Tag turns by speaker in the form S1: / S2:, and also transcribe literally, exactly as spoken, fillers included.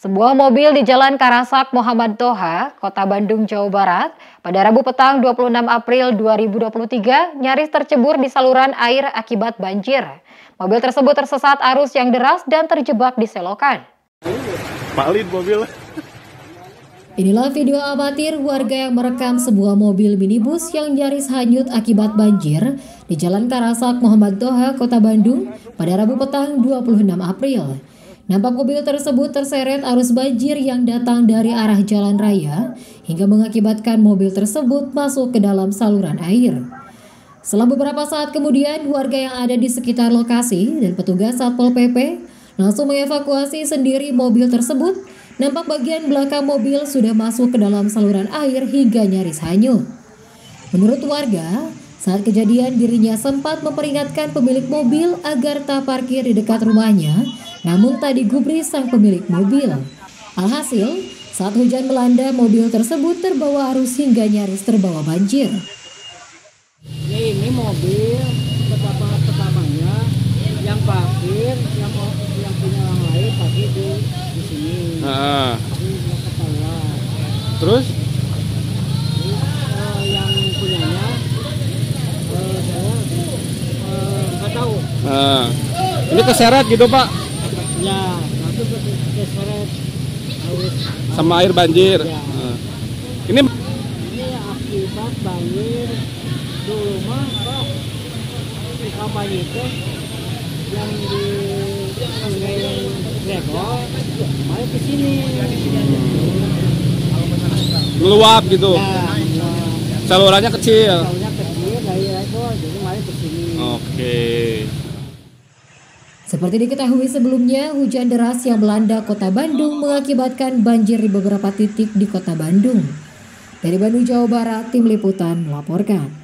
S1: Sebuah mobil di Jalan Karasak Muhammad Toha, Kota Bandung, Jawa Barat, pada Rabu petang dua puluh enam April dua ribu dua puluh tiga nyaris tercebur di saluran air akibat banjir. Mobil tersebut tersesat arus yang deras dan terjebak di selokan.
S2: Palit mobil.
S3: Inilah video amatir warga yang merekam sebuah mobil minibus yang nyaris hanyut akibat banjir di Jalan Karasak Muhammad Toha, Kota Bandung pada Rabu petang dua puluh enam April. Nampak mobil tersebut terseret arus banjir yang datang dari arah jalan raya hingga mengakibatkan mobil tersebut masuk ke dalam saluran air. Setelah beberapa saat kemudian, warga yang ada di sekitar lokasi dan petugas Satpol P P langsung mengevakuasi sendiri mobil tersebut. Nampak bagian belakang mobil sudah masuk ke dalam saluran air hingga nyaris hanyut. Menurut warga, saat kejadian dirinya sempat memperingatkan pemilik mobil agar tak parkir di dekat rumahnya, namun tak digubris sang pemilik mobil. Alhasil, saat hujan melanda, mobil tersebut terbawa arus hingga nyaris terbawa banjir.
S4: Ini mobil pertama pertamanya yang parkir, yang yang punya orang lain parkir di di sini.
S2: Nah.
S4: Di ketahuan.
S2: Terus?
S4: Terus uh, yang punyanya uh, saya nggak uh, tahu.
S2: Nah. Ini keseret gitu Pak?
S4: Ya, langsung ke keseret arus
S2: Sama air banjir.
S4: Ya.
S2: Nah. Ini
S4: Ini akibat banjir dulu mah Pak, di kampanye itu yang di sungai Gregor, malah ke sini.
S2: meluap gitu.
S4: Ya,
S2: Salurannya kecil.
S4: salurannya kecil, dari itu jadi malah ke sini.
S2: Oke.
S3: Seperti diketahui sebelumnya, hujan deras yang melanda Kota Bandung mengakibatkan banjir di beberapa titik di Kota Bandung. Dari Bandung, Jawa Barat, Tim Liputan melaporkan.